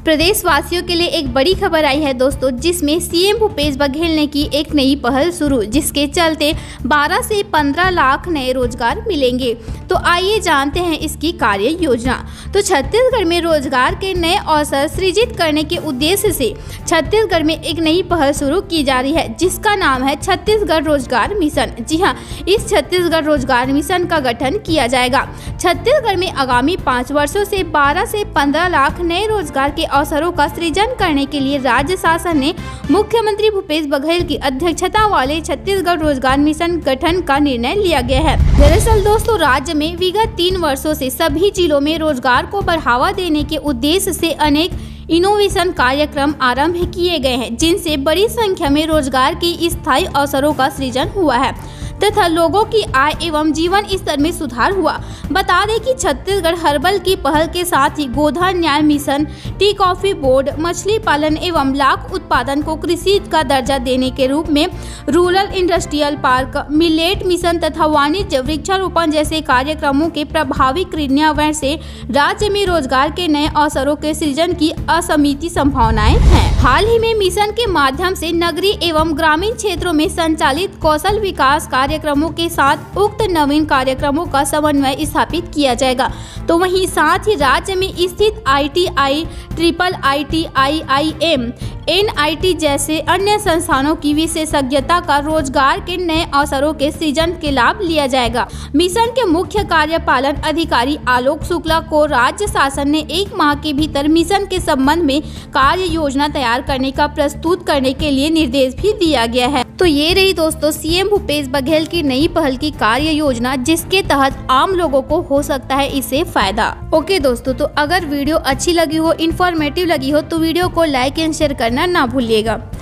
प्रदेश वासियों के लिए एक बड़ी खबर आई है दोस्तों, जिसमें सीएम भूपेश बघेल ने की एक नई पहल शुरू, जिसके चलते 12 से 15 लाख नए रोजगार मिलेंगे। तो आइए जानते हैं इसकी कार्य योजना। तो छत्तीसगढ़ में रोजगार के नए अवसर सृजित करने के उद्देश्य से छत्तीसगढ़ में एक नई पहल शुरू की जा रही है, जिसका नाम है छत्तीसगढ़ रोजगार मिशन। जी हाँ, इस छत्तीसगढ़ रोजगार मिशन का गठन किया जाएगा। छत्तीसगढ़ में आगामी 5 वर्षों से 12 से 15 लाख नए रोजगार के अवसरों का सृजन करने के लिए राज्य शासन ने मुख्यमंत्री भूपेश बघेल की अध्यक्षता वाले छत्तीसगढ़ रोजगार मिशन गठन का निर्णय लिया गया है। दरअसल दोस्तों, राज्य में विगत 3 वर्षों से सभी जिलों में रोजगार को बढ़ावा देने के उद्देश्य से अनेक इनोवेशन कार्यक्रम आरंभ किए गए हैं, जिनसे बड़ी संख्या में रोजगार के स्थायी अवसरों का सृजन हुआ है तथा लोगों की आय एवं जीवन स्तर में सुधार हुआ। बता दें कि छत्तीसगढ़ हर्बल की पहल के साथ ही गोधन न्याय मिशन, टी कॉफी बोर्ड, मछली पालन एवं लाख उत्पादन को कृषि का दर्जा देने के रूप में rural industrial park, millet mission तथा वाणिज्य वृक्षारोपण जैसे कार्यक्रमों के प्रभावी क्रियान्वयन से राज्य में रोजगार के नए अवसरों के सृजन की असीमित संभावनाएं हैं। हाल ही में मिशन के माध्यम से नगरीय एवं ग्रामीण क्षेत्रों में संचालित कौशल विकास कार्यक्रमों के साथ उक्त नवीन कार्यक्रमों का समन्वय स्थापित किया जाएगा। तो वहीं साथ ही राज्य में स्थित ITI, IIIT, IIM, NIT जैसे अन्य संस्थानों की विशेषज्ञता का रोजगार के नए अवसरों के सृजन के लाभ लिया जाएगा। मिशन के मुख्य कार्यपालन अधिकारी आलोक शुक्ला को राज्य शासन ने 1 माह के भीतर मिशन के संबंध में कार्य योजना तैयार करने का प्रस्तुत करने के लिए निर्देश भी दिया गया है। तो ये रही दोस्तों सीएम भूपेश बघेल की नई पहल की कार्य योजना, जिसके तहत आम लोगों को हो सकता है इससे फायदा। ओके दोस्तों, तो अगर वीडियो अच्छी लगी हो, इन्फॉर्मेटिव लगी हो, तो वीडियो को लाइक एंड शेयर करना ना भूलिएगा।